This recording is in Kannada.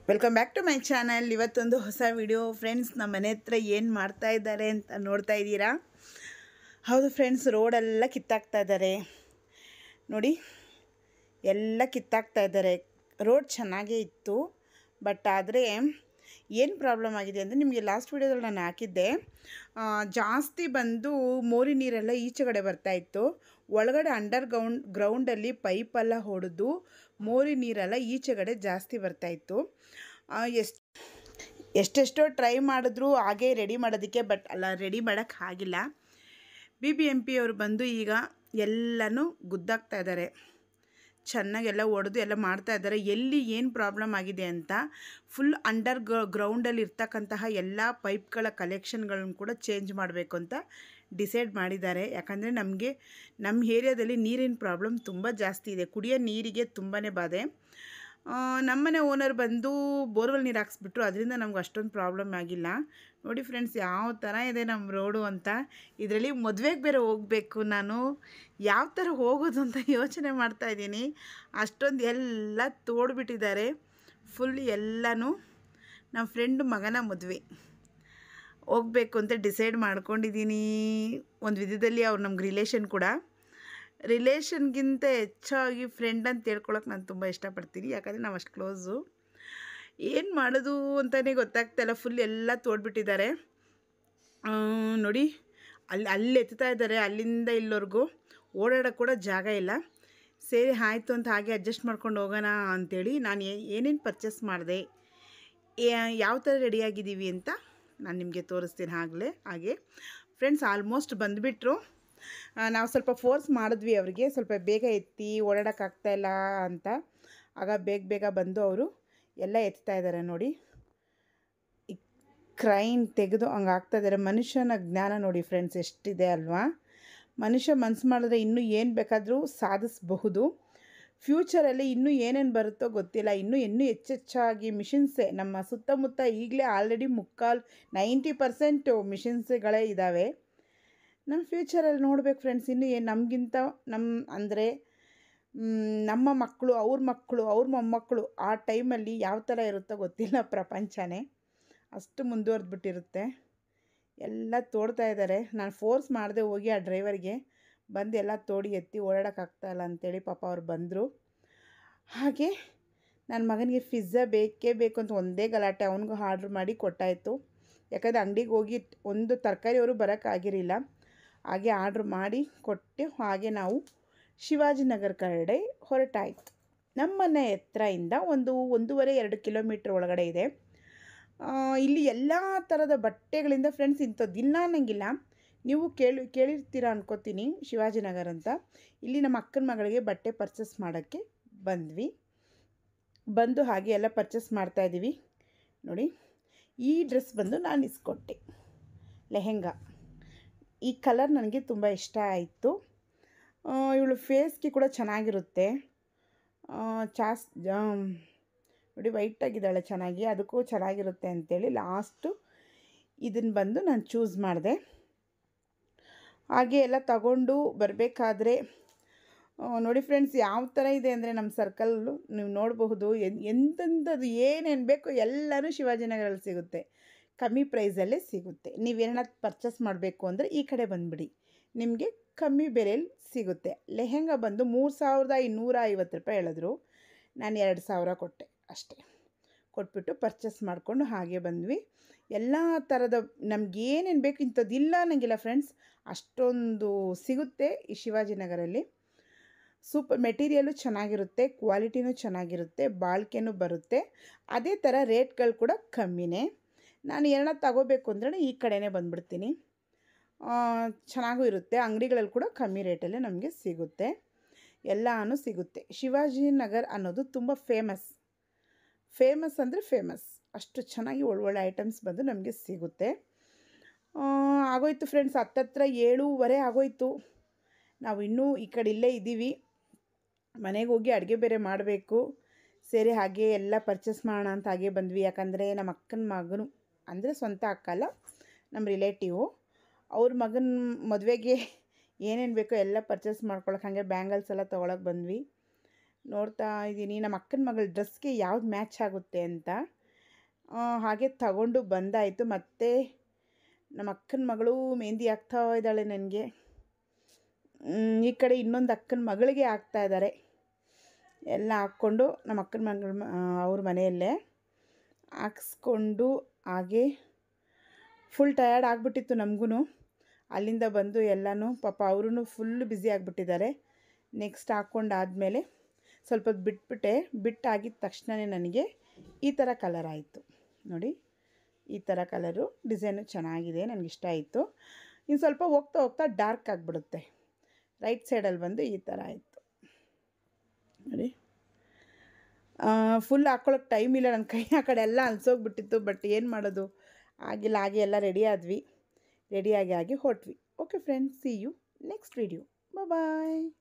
Welcome back to my channel. ಇವತ್ತೊಂದು ಹೊಸ ವಿಡಿಯೋ ಫ್ರೆಂಡ್ಸ್. ನಮ್ಮ ಮನೆ ಹತ್ರ ಏನು ಮಾಡ್ತಾ ಇದ್ದಾರೆ ಅಂತ ನೋಡ್ತಾ ಇದ್ದೀರಾ? ಹೌದು ಫ್ರೆಂಡ್ಸ್, ರೋಡೆಲ್ಲ ಕಿತ್ತಾಕ್ತಾ ಇದ್ದಾರೆ ನೋಡಿ. ಎಲ್ಲ ಕಿತ್ತಾಕ್ತಾ ಇದ್ದಾರೆ. ರೋಡ್ ಚೆನ್ನಾಗೇ ಇತ್ತು, ಬಟ್ ಆದರೆ ಏನು ಪ್ರಾಬ್ಲಮ್ ಆಗಿದೆ ಅಂದರೆ, ನಿಮಗೆ ಲಾಸ್ಟ್ ವಿಡಿಯೋದಲ್ಲಿ ನಾನು ಹಾಕಿದ್ದೆ, ಜಾಸ್ತಿ ಬಂದು ಮೋರಿ ನೀರೆಲ್ಲ ಈಚೆಗಡೆ ಬರ್ತಾಯಿತ್ತು. ಒಳಗಡೆ ಗ್ರೌಂಡಲ್ಲಿ ಪೈಪೆಲ್ಲ ಹೊಡೆದು ಮೋರಿ ನೀರೆಲ್ಲ ಈಚೆಗಡೆ ಜಾಸ್ತಿ ಬರ್ತಾಯಿತ್ತು. ಎಷ್ಟೆಷ್ಟೋ ಟ್ರೈ ಮಾಡಿದ್ರು ಹಾಗೆ ರೆಡಿ ಮಾಡೋದಕ್ಕೆ, ಬಟ್ ರೆಡಿ ಮಾಡೋಕ್ಕೆ ಆಗಿಲ್ಲ. BBMP ಅವರು ಬಂದು ಈಗ ಎಲ್ಲನೂ ಗುದ್ದಾಕ್ತಾ ಇದ್ದಾರೆ. ಚೆನ್ನಾಗೆಲ್ಲ ಹೊಡೆದು ಎಲ್ಲ ಮಾಡ್ತಾ ಇದ್ದಾರೆ. ಎಲ್ಲಿ ಏನು ಪ್ರಾಬ್ಲಮ್ ಆಗಿದೆ ಅಂತ ಫುಲ್ ಗ್ರೌಂಡಲ್ಲಿ ಇರ್ತಕ್ಕಂತಹ ಎಲ್ಲ ಪೈಪ್ಗಳ ಕಲೆಕ್ಷನ್ಗಳನ್ನು ಕೂಡ ಚೇಂಜ್ ಮಾಡಬೇಕು ಅಂತ ಡಿಸೈಡ್ ಮಾಡಿದ್ದಾರೆ. ಯಾಕಂದರೆ ನಮ್ಮ ಏರಿಯಾದಲ್ಲಿ ನೀರಿನ ಪ್ರಾಬ್ಲಮ್ ತುಂಬ ಜಾಸ್ತಿ ಇದೆ. ಕುಡಿಯೋ ನೀರಿಗೆ ತುಂಬಾ ಬಾಧೆ. ನಮ್ಮನೆ ಓನರ್ ಬಂದು ಬೋರ್ವೆಲ್ ನೀರು ಹಾಕ್ಸ್ಬಿಟ್ರು, ಅದರಿಂದ ನಮ್ಗೆ ಅಷ್ಟೊಂದು ಪ್ರಾಬ್ಲಮ್ ಆಗಿಲ್ಲ. ನೋಡಿ ಫ್ರೆಂಡ್ಸ್, ಯಾವ ಥರ ಇದೆ ನಮ್ಮ ರೋಡು ಅಂತ. ಇದರಲ್ಲಿ ಮದುವೆಗೆ ಬೇರೆ ಹೋಗಬೇಕು. ನಾನು ಯಾವ ಥರ ಹೋಗೋದು ಅಂತ ಯೋಚನೆ ಮಾಡ್ತಾಯಿದ್ದೀನಿ. ಅಷ್ಟೊಂದು ಎಲ್ಲ ತೋಡ್ಬಿಟ್ಟಿದ್ದಾರೆ ಫುಲ್ ಎಲ್ಲನೂ. ನಮ್ಮ ಫ್ರೆಂಡ್ ಮಗನ ಮದುವೆ ಹೋಗಬೇಕು ಅಂತ ಡಿಸೈಡ್ ಮಾಡ್ಕೊಂಡಿದ್ದೀನಿ. ಒಂದು ವಿಧದಲ್ಲಿ ಅವ್ರು ನಮ್ಗೆ ರಿಲೇಷನ್ ಕೂಡ. ರಿಲೇಷನ್ಗಿಂತ ಹೆಚ್ಚಾಗಿ ಫ್ರೆಂಡ್ ಅಂತ ಹೇಳ್ಕೊಳಕ್ಕೆ ನಾನು ತುಂಬ ಇಷ್ಟಪಡ್ತೀನಿ. ಯಾಕಂದರೆ ನಾವು ಅಷ್ಟು ಕ್ಲೋಸು. ಏನು ಮಾಡೋದು ಅಂತಲೇ ಗೊತ್ತಾಗ್ತಾಯಿಲ್ಲ. ಫುಲ್ ಎಲ್ಲ ತೋಡ್ಬಿಟ್ಟಿದ್ದಾರೆ ನೋಡಿ. ಅಲ್ಲಿ ಎತ್ತಾ ಇದ್ದಾರೆ, ಅಲ್ಲಿಂದ ಇಲ್ಲವರೆಗೂ ಓಡಾಡೋಕ್ಕೆ ಕೂಡ ಜಾಗ ಇಲ್ಲ. ಸರಿ ಆಯಿತು ಅಂತ ಹಾಗೆ ಅಡ್ಜಸ್ಟ್ ಮಾಡ್ಕೊಂಡು ಹೋಗೋಣ ಅಂಥೇಳಿ ನಾನು ಏನೇನು ಪರ್ಚೇಸ್ ಮಾಡಿದೆ, ಯಾವ ಥರ ರೆಡಿಯಾಗಿದ್ದೀವಿ ಅಂತ ನಾನು ನಿಮಗೆ ತೋರಿಸ್ತೀನಿ. ಹಾಗೆ ಫ್ರೆಂಡ್ಸ್ ಆಲ್ಮೋಸ್ಟ್ ಬಂದುಬಿಟ್ರು. ನಾವು ಸ್ವಲ್ಪ ಫೋರ್ಸ್ ಮಾಡಿದ್ವಿ ಅವರಿಗೆ, ಸ್ವಲ್ಪ ಬೇಗ ಎತ್ತಿ ಓಡಾಡೋಕ್ಕಾಗ್ತಾಯಿಲ್ಲ ಅಂತ. ಆಗ ಬೇಗ ಬಂದು ಅವರು ಎಲ್ಲ ಎತ್ತಾ ಇದ್ದಾರೆ ನೋಡಿ. ಈ ಕ್ರೈನ್ ತೆಗೆದು ಹಂಗೆ ಆಗ್ತಾಯಿದ್ದಾರೆ. ಮನುಷ್ಯನ ಜ್ಞಾನ ನೋಡಿ ಫ್ರೆಂಡ್ಸ್ ಎಷ್ಟಿದೆ ಅಲ್ವಾ. ಮನುಷ್ಯ ಮನಸ್ಸು ಮಾಡಿದ್ರೆ ಇನ್ನೂ ಏನು ಬೇಕಾದರೂ ಸಾಧಿಸಬಹುದು. ಫ್ಯೂಚರಲ್ಲಿ ಇನ್ನೂ ಏನೇನು ಬರುತ್ತೋ ಗೊತ್ತಿಲ್ಲ. ಇನ್ನೂ ಹೆಚ್ಚೆಚ್ಚಾಗಿ ಮಿಷಿನ್ಸೇ ನಮ್ಮ ಸುತ್ತಮುತ್ತ. ಈಗಲೇ ಆಲ್ರೆಡಿ 90% ಮಿಷಿನ್ಸ್ಗಳೇ ಇದ್ದಾವೆ. ನಮ್ಮ ಫ್ಯೂಚರಲ್ಲಿ ನೋಡ್ಬೇಕು ಫ್ರೆಂಡ್ಸ್. ಇನ್ನೂ ಏನು ನಮಗಿಂತ ಅಂದರೆ ನಮ್ಮ ಮಕ್ಕಳು, ಅವ್ರ ಮೊಮ್ಮಕ್ಕಳು ಆ ಟೈಮಲ್ಲಿ ಯಾವ ಥರ ಇರುತ್ತೋ ಗೊತ್ತಿಲ್ಲ. ಪ್ರಪಂಚನೇ ಅಷ್ಟು ಮುಂದುವರೆದ್ಬಿಟ್ಟಿರುತ್ತೆ. ಎಲ್ಲ ತೋಡ್ತಾ ಇದ್ದಾರೆ. ನಾನು ಫೋರ್ಸ್ ಮಾಡಿದೆ ಹೋಗಿ ಆ ಡ್ರೈವರ್ಗೆ, ಬಂದು ಎಲ್ಲ ತೋಡಿ ಎತ್ತಿ ಓಡಾಡೋಕ್ಕಾಗ್ತಾಯಿಲ್ಲ ಅಂಥೇಳಿ ಪಾಪ ಅವ್ರು ಬಂದರು. ಹಾಗೆ ನನ್ನ ಮಗನಿಗೆ ಪಿಜ್ಜಾ ಬೇಕೇ ಬೇಕು ಅಂತ ಒಂದೇ ಗಲಾಟೆ. ಅವನಿಗೂ ಆರ್ಡ್ರ್ ಮಾಡಿ ಕೊಟ್ಟಾಯಿತು. ಯಾಕಂದರೆ ಅಂಗಡಿಗೆ ಹೋಗಿ ಒಂದು ತರಕಾರಿಯವರು ಬರೋಕ್ಕಾಗಿರಲಿಲ್ಲ. ಹಾಗೆ ಆರ್ಡ್ರ್ ಮಾಡಿ ಕೊಟ್ಟು ಹಾಗೆ ನಾವು ಶಿವಾಜಿನಗರ ಕಡೆ ಹೊರಟಾಯಿತು. ನಮ್ಮ ಮನೆ ಹತ್ರದಿಂದ 1.5-2 ಕಿಲೋಮೀಟ್ರ್ ಒಳಗಡೆ ಇದೆ. ಇಲ್ಲಿ ಎಲ್ಲ ಥರದ ಬಟ್ಟೆಗಳಿಂದ ಫ್ರೆಂಡ್ಸ್ ಇಂಥದ್ದಿಲ್ಲ ಅನ್ನಂಗಿಲ್ಲ. ನೀವು ಕೇಳಿರ್ತೀರ ಅನ್ಕೋತೀನಿ ಶಿವಾಜಿನಗರ ಅಂತ. ಇಲ್ಲಿ ನಮ್ಮ ಅಕ್ಕನ ಮಗಳಿಗೆ ಬಟ್ಟೆ ಪರ್ಚೇಸ್ ಮಾಡೋಕ್ಕೆ ಬಂದು ಹಾಗೆ ಎಲ್ಲ ಪರ್ಚೇಸ್ ಮಾಡ್ತಾಯಿದ್ದೀವಿ ನೋಡಿ. ಈ ಡ್ರೆಸ್ ಬಂದು ನಾನು ಇಸ್ಕೊಟ್ಟೆ, ಲೆಹೆಂಗಾ. ಈ ಕಲರ್ ನನಗೆ ತುಂಬ ಇಷ್ಟ ಆಯಿತು. ಇವಳು ಫೇಸ್ಗೆ ಕೂಡ ಚೆನ್ನಾಗಿರುತ್ತೆ. ನೋಡಿ ವೈಟಾಗಿದ್ದಾಳೆ ಚೆನ್ನಾಗಿ, ಅದಕ್ಕೂ ಚೆನ್ನಾಗಿರುತ್ತೆ ಅಂಥೇಳಿ ಲಾಸ್ಟು ಇದನ್ನು ಬಂದು ನಾನು ಚೂಸ್ ಮಾಡಿದೆ. ಹಾಗೆ ಎಲ್ಲ ತಗೊಂಡು ಬರಬೇಕಾದ್ರೆ ನೋಡಿ ಫ್ರೆಂಡ್ಸ್ ಯಾವ ಥರ ಇದೆ ಅಂದರೆ ನಮ್ಮ ಸರ್ಕಲ್ಲು ನೀವು ನೋಡಬಹುದು. ಎಂಥದ್ದು ಏನೇನು ಬೇಕೋ ಎಲ್ಲನೂ ಶಿವಾಜಿನಗರಲ್ಲಿ ಸಿಗುತ್ತೆ. ಕಮ್ಮಿ ಪ್ರೈಸಲ್ಲೇ ಸಿಗುತ್ತೆ. ನೀವೇನಾದ್ರು ಪರ್ಚೇಸ್ ಮಾಡಬೇಕು ಅಂದರೆ ಈ ಕಡೆ ಬಂದುಬಿಡಿ, ನಿಮಗೆ ಕಮ್ಮಿ ಬೆಲೆಯಲ್ಲಿ ಸಿಗುತ್ತೆ. ಲೆಹೆಂಗಾ ಬಂದು 3,250 ರೂಪಾಯಿ ಹೇಳಿದ್ರು. ನಾನು 2,000 ಕೊಟ್ಟೆ ಅಷ್ಟೇ. ಕೊಟ್ಬಿಟ್ಟು ಪರ್ಚೇಸ್ ಮಾಡಿಕೊಂಡು ಹಾಗೆ ಬಂದ್ವಿ. ಎಲ್ಲ ಥರದ ನಮಗೇನೇನು ಬೇಕು ಇಂಥದ್ದಿಲ್ಲ ಅನ್ನಂಗಿಲ್ಲ ಫ್ರೆಂಡ್ಸ್, ಅಷ್ಟೊಂದು ಸಿಗುತ್ತೆ ಈ ಶಿವಾಜಿನಗರಲ್ಲಿ. ಸೂಪರ್ ಮೆಟೀರಿಯಲು ಚೆನ್ನಾಗಿರುತ್ತೆ, ಕ್ವಾಲಿಟಿನೂ ಚೆನ್ನಾಗಿರುತ್ತೆ, ಬಾಳಿಕೆನೂ ಬರುತ್ತೆ. ಅದೇ ಥರ ರೇಟ್ಗಳು ಕೂಡ ಕಮ್ಮಿನೇ. ನಾನು ಏನಾರ ತಗೋಬೇಕು ಅಂದ್ರೆ ಈ ಕಡೆನೇ ಬಂದುಬಿಡ್ತೀನಿ. ಚೆನ್ನಾಗೂ ಇರುತ್ತೆ. ಅಂಗಡಿಗಳಲ್ಲಿ ಕೂಡ ಕಮ್ಮಿ ರೇಟಲ್ಲೇ ನಮಗೆ ಸಿಗುತ್ತೆ, ಎಲ್ಲನೂ ಸಿಗುತ್ತೆ. ಶಿವಾಜಿನಗರ ಅನ್ನೋದು ತುಂಬ ಫೇಮಸ್ ಅಂದರೆ ಫೇಮಸ್. ಅಷ್ಟು ಚೆನ್ನಾಗಿ ಒಳ್ಳೊಳ್ಳೆ ಐಟಮ್ಸ್ ಬಂದು ನಮಗೆ ಸಿಗುತ್ತೆ. ಆಗೋಯ್ತು ಫ್ರೆಂಡ್ಸ್, ಹತ್ತತ್ರ 7:30 ಆಗೋಯ್ತು. ನಾವು ಇನ್ನೂ ಈ ಕಡೆ ಇಲ್ಲೇ ಇದ್ದೀವಿ. ಮನೆಗೆ ಹೋಗಿ ಅಡುಗೆ ಬೇರೆ ಮಾಡಬೇಕು. ಸರಿ ಹಾಗೆ ಎಲ್ಲ ಪರ್ಚೇಸ್ ಮಾಡೋಣ ಅಂತ ಹಾಗೆ ಬಂದ್ವಿ. ಯಾಕಂದರೆ ನಮ್ಮ ಅಕ್ಕನ ಮಗನು, ಅಂದರೆ ಸ್ವಂತ ಅಕ್ಕ ಅಲ್ಲ, ನಮ್ಮ ರಿಲೇಟಿವು, ಅವ್ರ ಮಗನ ಮದುವೆಗೆ ಏನೇನು ಬೇಕೋ ಎಲ್ಲ ಪರ್ಚೇಸ್ ಮಾಡ್ಕೊಳಕ್ಕೆ ಹಾಗೆ ಬ್ಯಾಂಗಲ್ಸ್ ಎಲ್ಲ ತೊಗೊಳಕ್ಕೆ ಬಂದ್ವಿ. ನೋಡ್ತಾ ಇದ್ದೀನಿ ನಮ್ಮ ಅಕ್ಕನ ಮಗಳ ಡ್ರೆಸ್ಗೆ ಯಾವ್ದು ಮ್ಯಾಚ್ ಆಗುತ್ತೆ ಅಂತ. ಹಾಗೆ ತಗೊಂಡು ಬಂದಾಯಿತು. ಮತ್ತು ನಮ್ಮ ಅಕ್ಕನ ಮಗಳು ಮೆಹಂದಿ ಹಾಕ್ತಾ ಇದ್ದಾಳೆ ನನಗೆ. ಈ ಕಡೆ ಇನ್ನೊಂದು ಅಕ್ಕನ ಮಗಳಿಗೆ ಹಾಕ್ತಾ ಇದ್ದಾರೆ. ಎಲ್ಲ ಹಾಕ್ಕೊಂಡು ನಮ್ಮ ಅಕ್ಕನ ಮಗಳ ಅವ್ರ ಮನೆಯಲ್ಲೇ ಹಾಕ್ಸ್ಕೊಂಡು ಹಾಗೆ ಫುಲ್ ಟಯರ್ಡ್ ಆಗಿಬಿಟ್ಟಿತ್ತು ನಮಗೂ. ಅಲ್ಲಿಂದ ಬಂದು ಎಲ್ಲನೂ ಪಾಪ ಅವರೂ ಫುಲ್ ಬ್ಯುಸಿ ಆಗಿಬಿಟ್ಟಿದ್ದಾರೆ. ನೆಕ್ಸ್ಟ್ ಹಾಕ್ಕೊಂಡಾದಮೇಲೆ ಸ್ವಲ್ಪ ಹೊತ್ತು ಬಿಟ್ಬಿಟ್ಟೆ. ಬಿಟ್ಟಾಗಿದ್ದ ತಕ್ಷಣವೇ ನನಗೆ ಈ ಥರ ಕಲರ್ ಆಯಿತು ನೋಡಿ. ಈ ಥರ ಕಲರು ಡಿಸೈನು ಚೆನ್ನಾಗಿದೆ, ನನಗಿಷ್ಟ ಆಯಿತು. ಇನ್ನು ಸ್ವಲ್ಪ ಹೋಗ್ತಾ ಹೋಗ್ತಾ ಡಾರ್ಕ್ ಆಗಿಬಿಡುತ್ತೆ. ರೈಟ್ ಸೈಡಲ್ಲಿ ಬಂದು ಈ ಥರ ಆಯಿತು ನೋಡಿ. ಫುಲ್ ಹಾಕ್ಕೊಳ್ಳೋಕೆ ಟೈಮ್ ಇಲ್ಲ, ನನ್ನ ಕೈ ಆ ಕಡೆ ಎಲ್ಲ ಅಲ್ಸೋಗ್ಬಿಟ್ಟಿತ್ತು. ಬಟ್ ಏನು ಮಾಡೋದು, ಆಗಿಲ್ಲ. ಹಾಗೆ ಎಲ್ಲ ರೆಡಿ ಆದ್ವಿ. ರೆಡಿಯಾಗಿ ಹೊರಟ್ವಿ. Okay friends, see you next video. Bye.